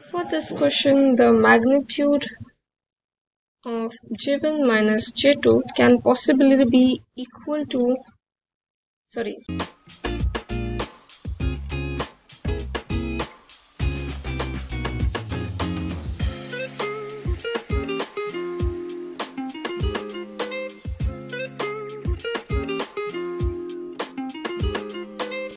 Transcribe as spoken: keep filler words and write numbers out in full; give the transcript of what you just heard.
For this question, the magnitude of J one minus J two can possibly be equal to, sorry,